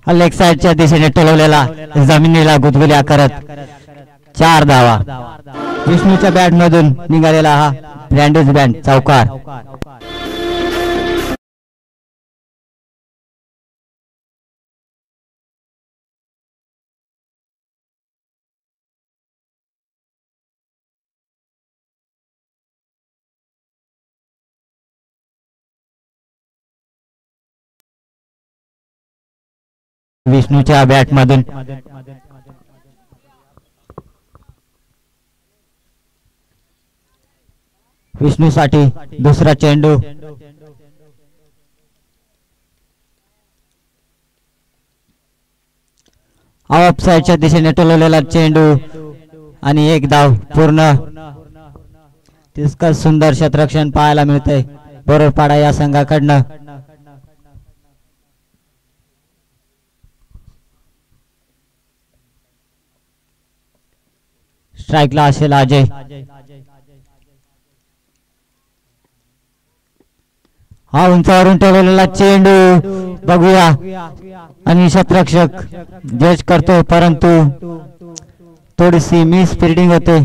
Leg साइडच्या दिशेने टोलवलेला जमिनीला गुदगुल्या करत 4 धावा. विष्णूच्या बॅट मधून निघालेला हा ब्रँडेज बँड चौकार. विष्णूच्या बॅट मधून विष्णूसाठी दुसरा चेंडू. ऑफ साइडच्या दिशेने टोलवलेला चेंडू आणि 1 धाव पूर्ण. तितकंच सुंदर क्षेत्ररक्षण पाहायला मिळतंय बोरडपाडा या संघाकडनं. स्ट्राइकला असेल अजय. हा उंचावरून टोलवलेला चेंडू बघूया आणि क्षेत्ररक्षक जज करतो परंतु थोडीशी मिस फील्डिंग होते.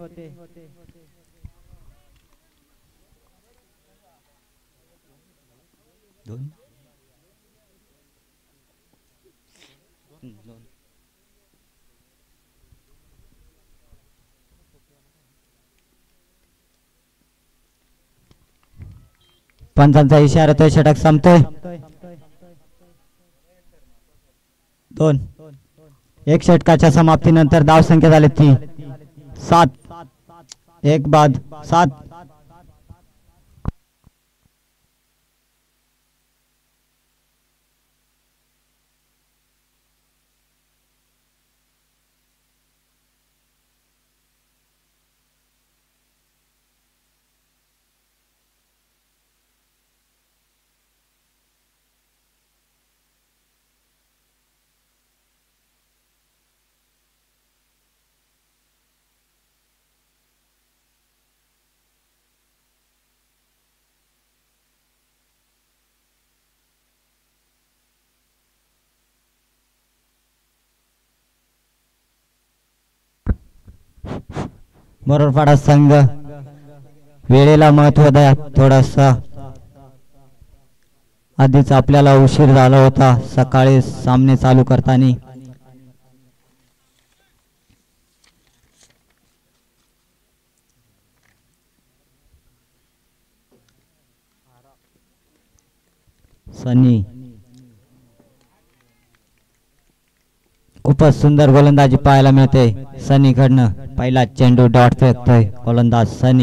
पंचांचा इशारा तो षटक संपतोय. 2 एक षटकाच्या समाप्तीनंतर धाव संख्या झाली ती 7. 1 बाद 7. बोरडपाडा संघ वेळेला महत्व द्या थोडासा. आधीच आपल्याला उशीर झाला होता सकाळी सामने चालू करताना. सनी खूपच सुंदर गोलंदाजी पाहायला मिळते सनीकडनं. पहिला चेंडू डॉट फेकतोय गोलंदाज सनी.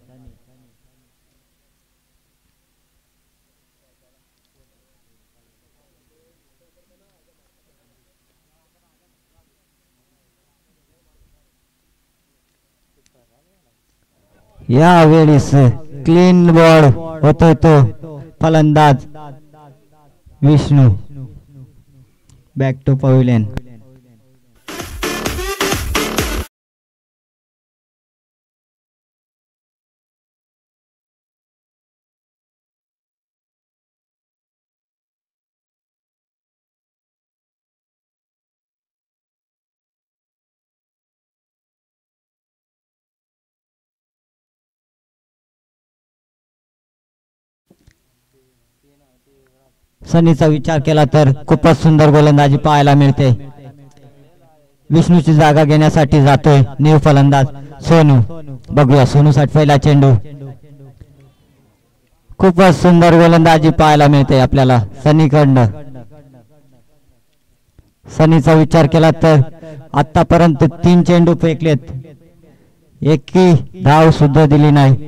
यावेळेस क्लीन बॉल होतोय तो फलंदाज विष्णू. Back to pavilion. सनीचा विचार केला तर खूपच सुंदर गोलंदाजी पाहायला मिळते. विष्णूची जागा घेण्यासाठी जातोय न्यू फलंदाज सोनू. बघूया सोनूसाठी पहिला चेंडू. खूपच सुंदर गोलंदाजी पाहायला मिळते आपल्याला सनीकडनं. सनीचा विचार केला तर आतापर्यंत 3 चेंडू फेकलेत, एकही धाव सुद्धा दिली नाही.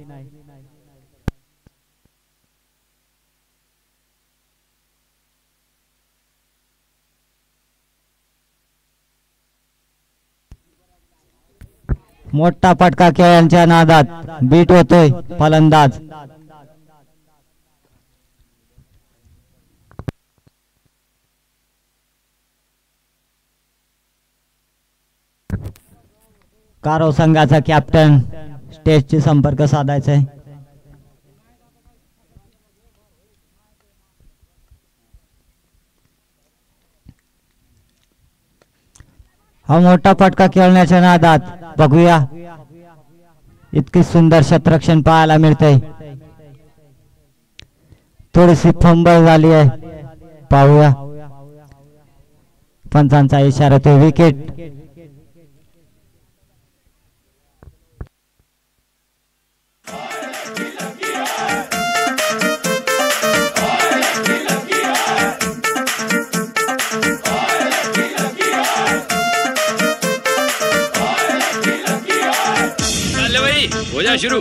मोठा फटका खेळांच्या नादात बीट होतोय फलंदाज. कारो संघाचा कॅप्टन स्टेजशी संपर्क साधायचा आहे. हा मोठा फटका खेळण्याच्या नादात बघूया इतकी सुंदर क्षेत्ररक्षण पाहायला मिळते. थोडीशी फंबल झाली आहे पाहूया. पंचांचा इशारा तो विकेट. हो जा शुरू.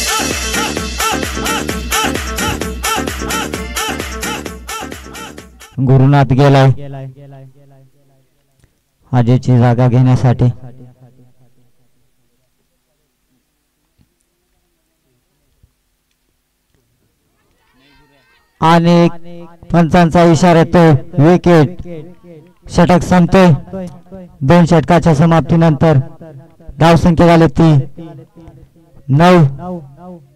गुरुनाथ गेलाय अजयची जागा घेण्यासाठी. आणि पंचांचा इशारा तो विकेट. षटक संपतोय. 2 षटकाच्या समाप्तीनंतर धावसंख्या झाली ती 9.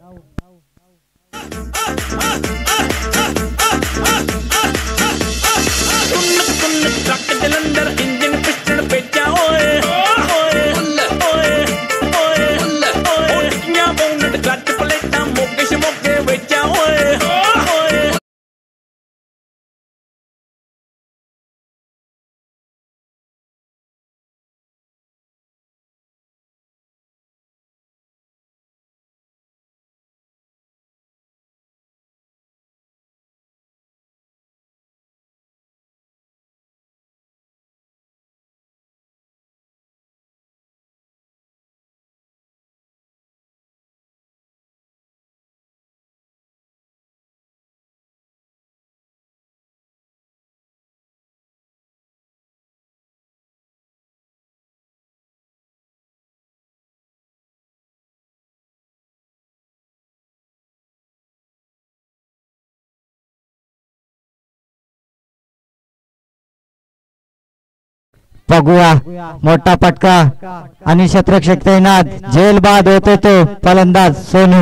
बघूया मोठा फटका आणि क्षेत्ररक्षक तैनात. झेल बाद होतो तो फलंदाज सोनू.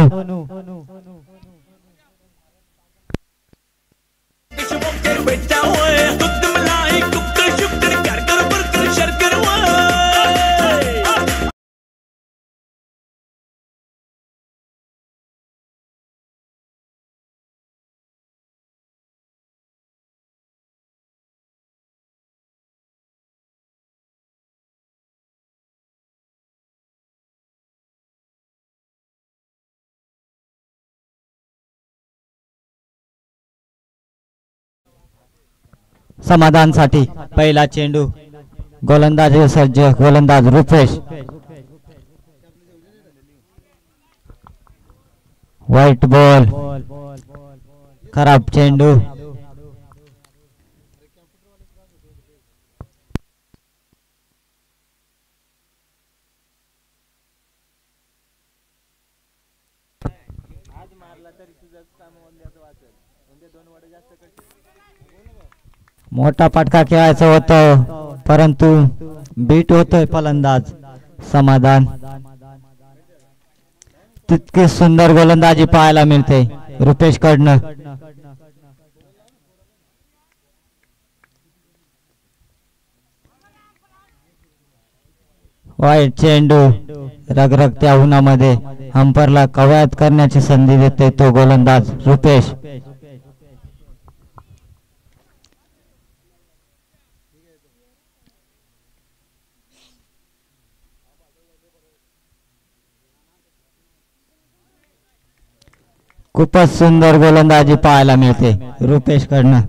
समाधानसाठी पहिला चेंडू. गोलंदाज सज्ज. गोलंदाज रुपेश. White ball. खराब चेंडू. मोठा फटका खेळायचा होतं परंतु बीट होतोय फलंदाज समाधान. तितकी सुंदर गोलंदाजी पाहायला मिळते रुपेश कडनं. वाईट चेंडू. रगरगत्या उन्हामध्ये अंपरला कवायत करण्याची संधी देते तो गोलंदाज रुपेश. खूपच सुंदर गोलंदाजी पाहायला मिळते रुपेश कडनं.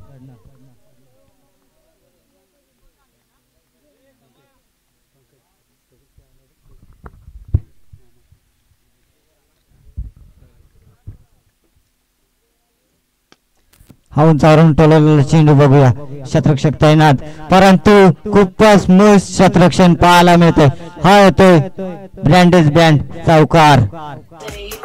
उंचावरून टोलवलेला चेंडू बघूया. क्षेत्ररक्षक तैनात परंतु खूपच स्मूथ क्षेत्ररक्षण पाहायला मिळते. हा येतोय ब्रँडेज बँड चौकार.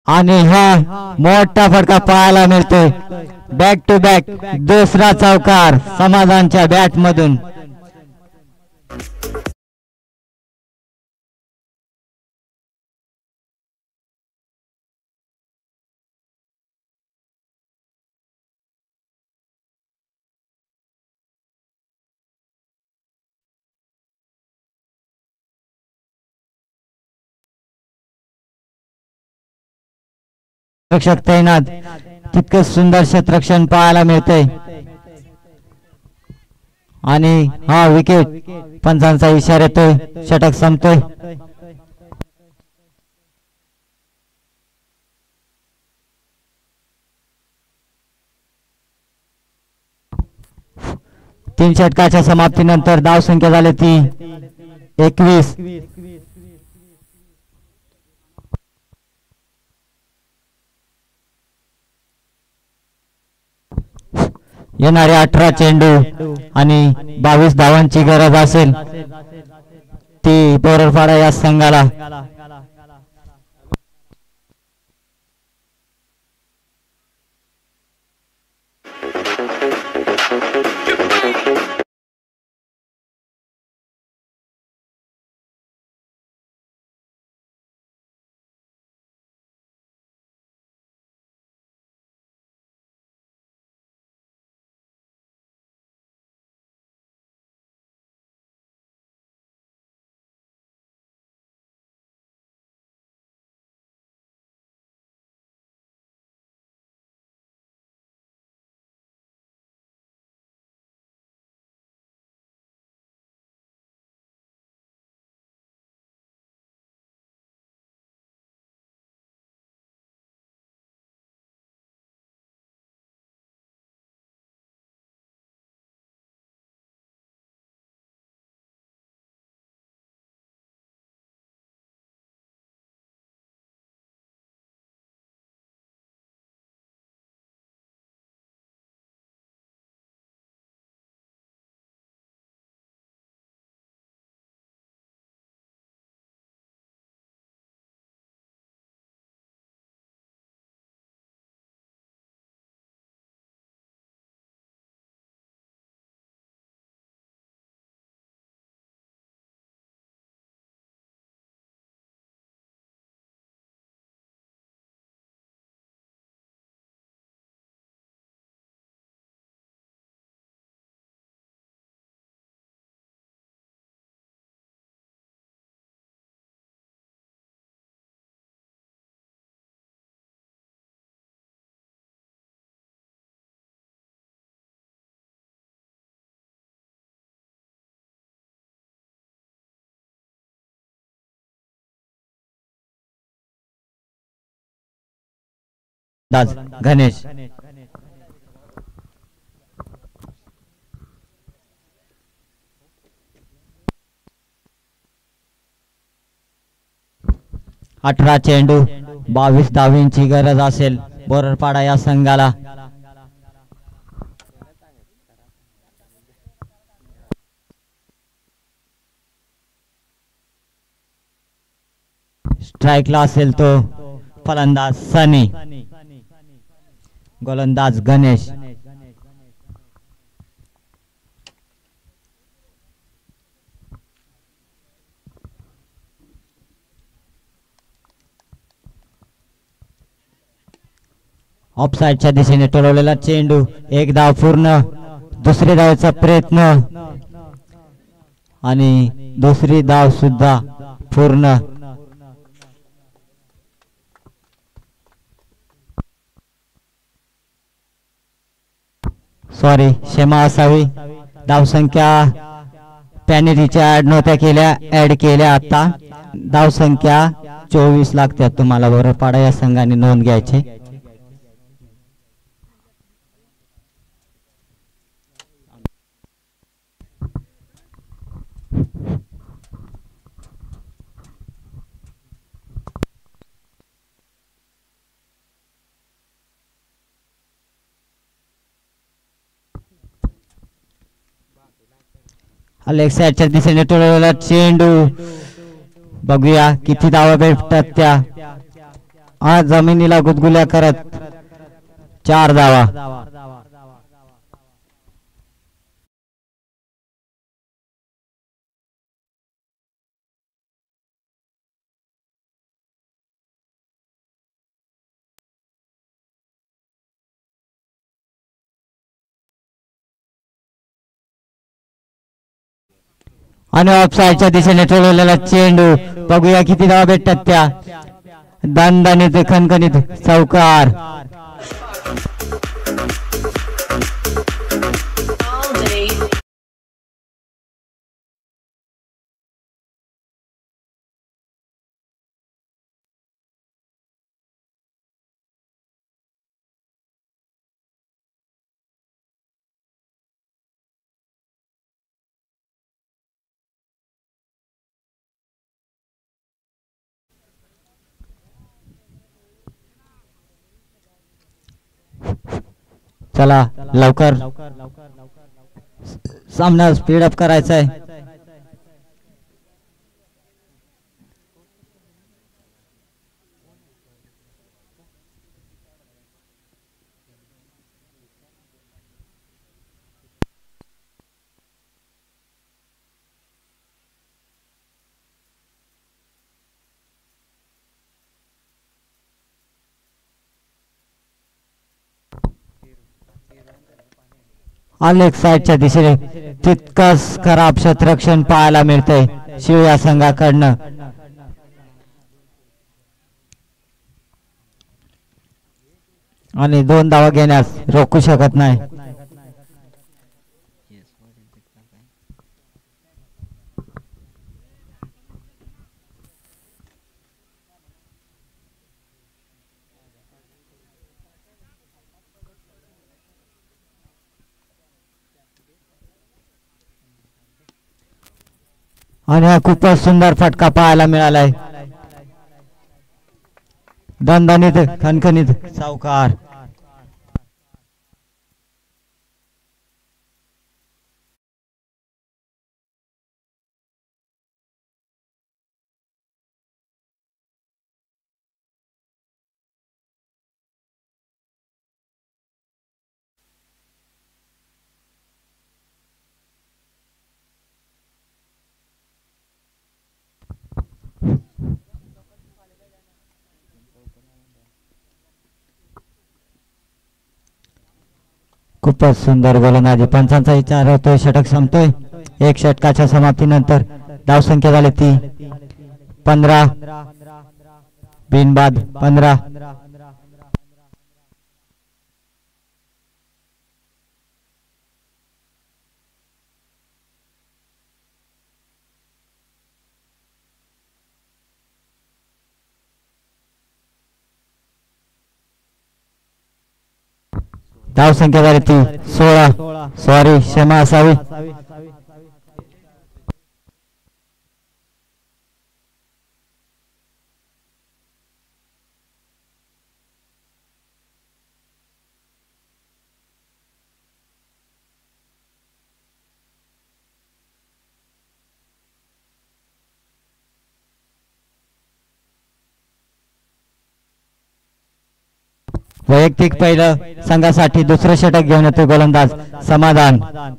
आणि हा मोठा फटका पाहायला मिळतोय. बॅक टू बॅक दुसरा चौकार समाधानच्या बॅट मधून. रक्षक तैनात तितकंच सुंदर क्षेत्ररक्षण पाहायला मिळतंय. आणि हा विकेट पंचांचा इशारा येतोय. षटक संपतोय. तीन षटकाच्या समाप्तीनंतर धावसंख्या झाली ती 21. येणारे 18 चेंडू आणि 22 धावांची गरज असेल ती बोरडपाडा या संघाला. गणेश 18 चेंडू 22 धावांची गरज असेल बोरडपाडा या संघाला. स्ट्राइकला असेल तो फलंदाज सनी, गोलंदाज गणेश. ऑफसाइडच्या दिशेने टोलवलेला चेंडू. एक धाव पूर्ण. दुसरी धावचा प्रयत्न आणि दुसरी धाव सुद्धा पूर्ण. सॉरी, क्षमा असावी. धावसंख्या पॅनेरीच्या ऍड नव्हत्या केल्या, ऍड केल्या आता. धावसंख्या 24 लागतात तुम्हाला बोरडपाडा या संघाने नोंद घ्यायची. लेग साइडच्या दिशेने टोळलेला चेंडू. बघूया किती धावा भेटतात त्या. आज जमिनीला गुदगुल्या करत 4 धावा. आणि ऑफसाईडच्या दिशेने ठेवलेला चेंडू. बघूया किती धावा भेटतात त्या. दणदणीत खणखणीत चौकार. चला लवकर सामना स्पीड अप करायचा आहे. अलेक्स साईडच्या दिशेने तितकंच खराब क्षेत्ररक्षण पाहायला मिळतंय शिवया संघाकडनं. आणि 2 धावा घेण्यास रोखू शकत नाही. आणि हा खूपच सुंदर फटका पाहायला मिळालाय. दणदणीत खणखणीत चौकार. खूपच सुंदर गोलंदाजी. पंचांचा विचार होतोय. षटक संपतोय. 1 षटकाच्या समाप्तीनंतर धावसंख्या झाली ती 15. बिनबाद 15. धावसंख्या झाली ती 16. सॉरी, क्षमा असावी. वैयक्तिक पहिलं संघासाठी दुसरं षटक घेऊन येतो गोलंदाज समाधान.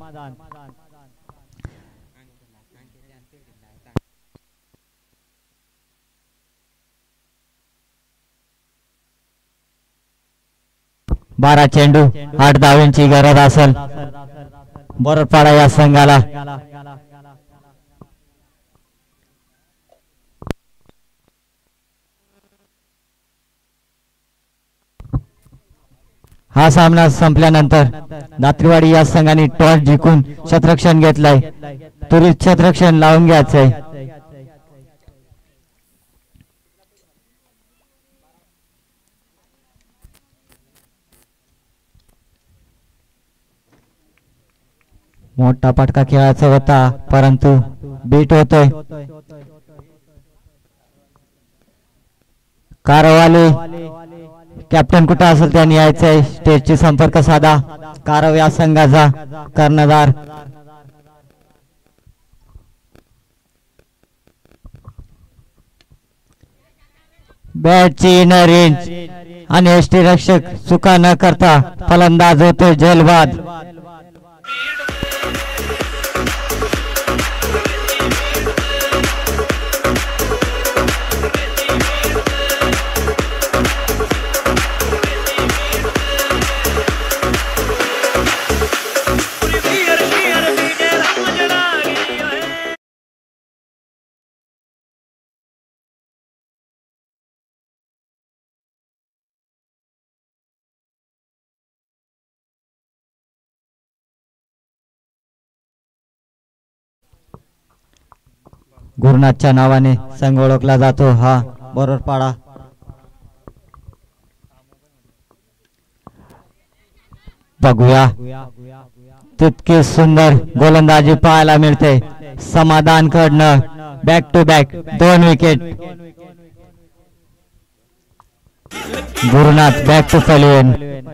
बारा चेंडू 8 धावांची गरज असेल बोरपाडा या संघाला. हा सामना संपल्यानंतर दात्रीवाडी या संघाने टॉस जिंकून क्षेत्ररक्षण घेतलंय. त्वरित क्षेत्ररक्षण लावून घ्यायचंय. मोठा फटका खेळायचा होता परंतु बीट होतोय. कारवाले कॅप्टन कुठं असेल त्यांनी यायचंय. स्टेजची संपर्क साधा. कारव या संघाचा कर्णधार. बॅटची इनर रेंज आणि यष्टीरक्षक चुका न करता फलंदाज होतोय झेलबाद. गुरुनाथच्या नावाने संघ ओळखला जातो हा बोरपाडा. बघूया तितकी सुंदर गोलंदाजी पाहायला मिळते समाधान कडनं. Back to back 2 wicket. Gurunath back to pavilion.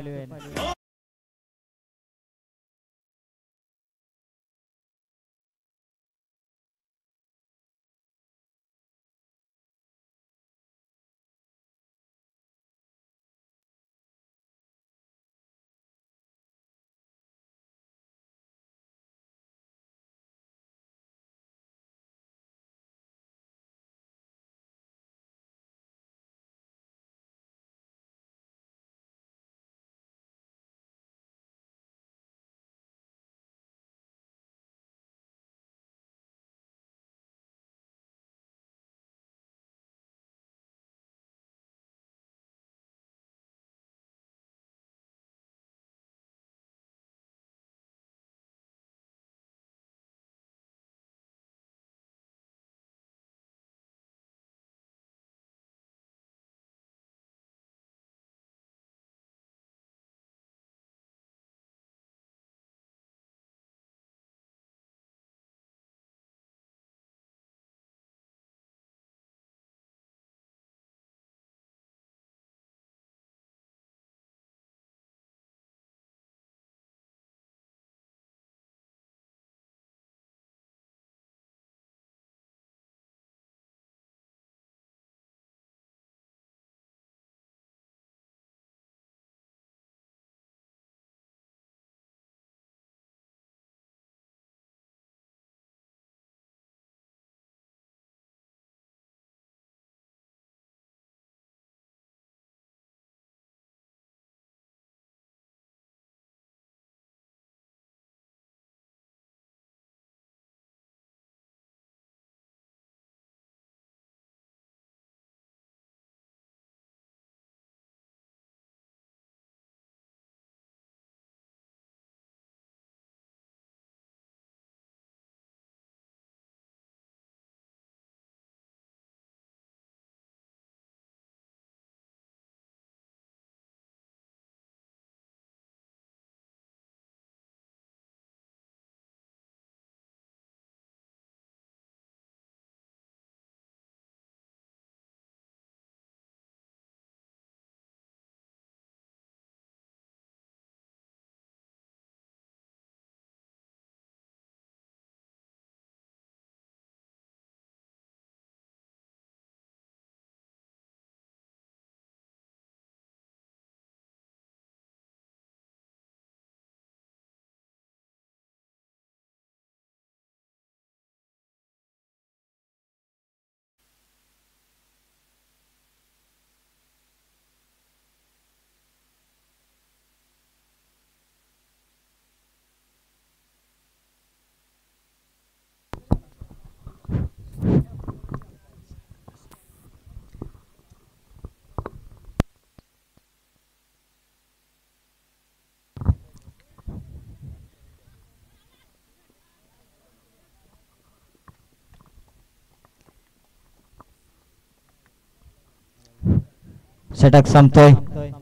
षटक संपतोय.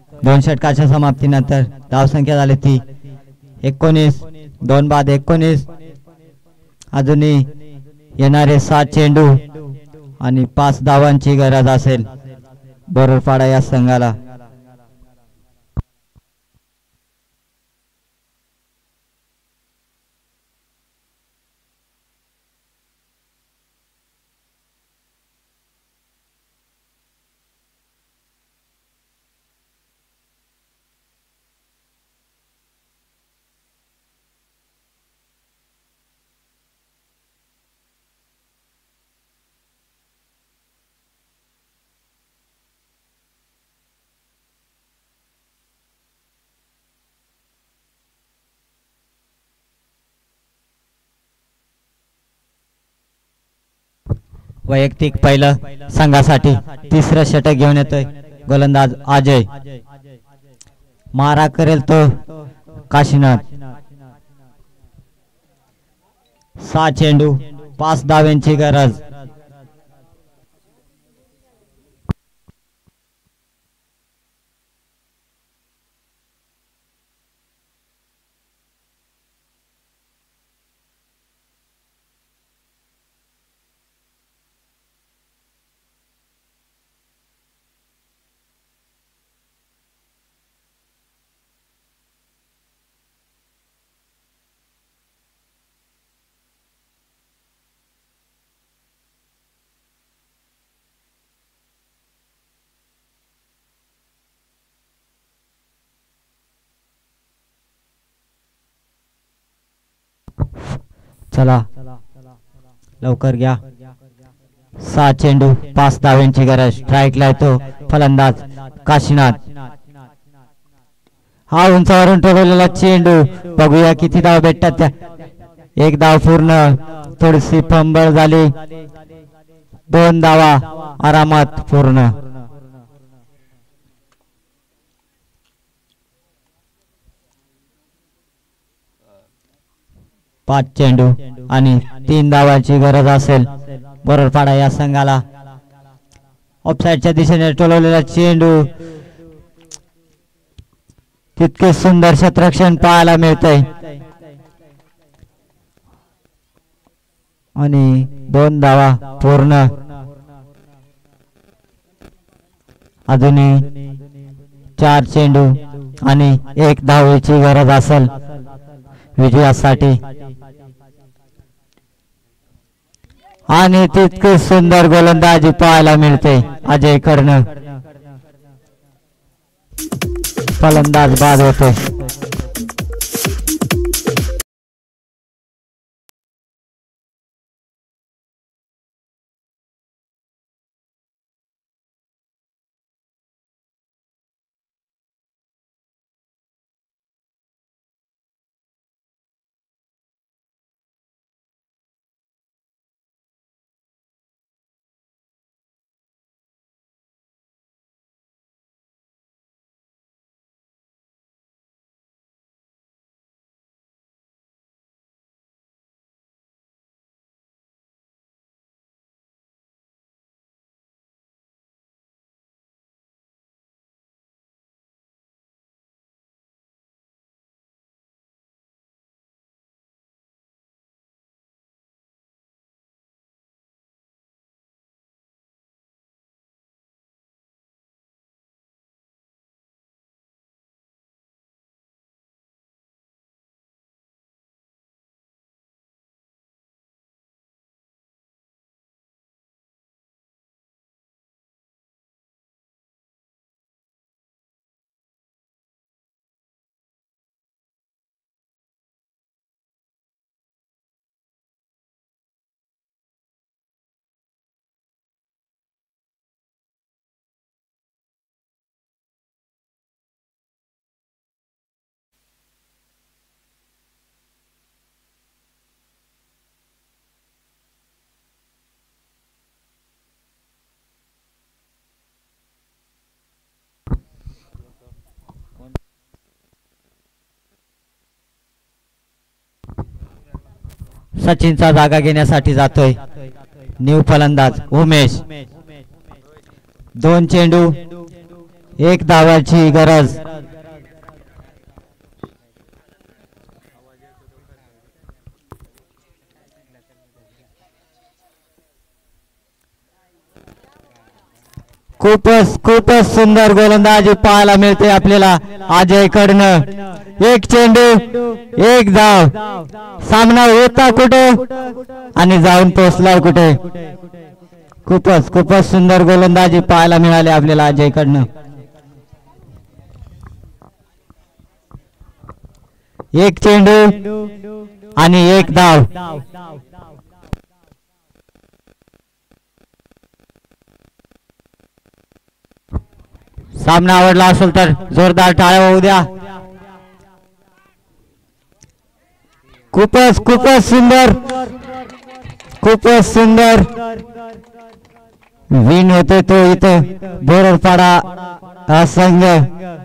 2 षटकाच्या समाप्तीनंतर धावसंख्या झाली ती 19. 2 बाद 19. अजूनही येणारे 7 चेंडू आणि 5 धावांची गरज असेल बोरपाडा या संघाला. वैयक्तिक पहिलं संघासाठी तिसरं षटक घेऊन येतोय गोलंदाज अजय. मारा करेल तो काशीनाथ. 6 चेंडू 5 धावांची गरज. चला लवकर घ्या. 6 चेंडू 5 धावांची गरज. स्ट्राईकला येतो फलंदाज काशीनाथ. हा उंचावरून ठेवलेला चेंडू बघूया किती धाव भेटतात त्या. 1 धाव पूर्ण. थोडीशी फंबळ झाली. 2 धावा आरामात पूर्ण. 5 चेंडू आणि 3 धावांची गरज असेल बोरडपाडा या संघाला. ऑफसाईडच्या दिशेने टोलवलेला चेंडू. तितके सुंदर क्षेत्ररक्षण पाहायला मिळतंय आणि 2 धावा पूर्ण. अजूनही 4 चेंडू आणि 1 धावेची गरज असेल विजयासाठी. आणि तितके सुंदर गोलंदाजी पाहायला मिळते अजय कडनं. फलंदाज बाद होते. सचिनचा जागा घेण्यासाठी जातोय न्यू फलंदाज उमेश. 2 चेंडू 1 धावाची गरज. खूपच सुंदर गोलंदाजी पाहायला मिळते आपल्याला अजय कडनं. 1 चेंडू 1 धाव. सामना होता कुठे आणि जाऊन पोहोचला कुठे. खूपच सुंदर गोलंदाजी पाहायला मिळाली आपल्याला अजय कडनं. 1 चेंडू आणि 1 धाव. सामना आवडला असेल तर जोरदार टाळ्या होऊ द्या. खूपच सुंदर विन होते तो इथे बोरडपाडा संघ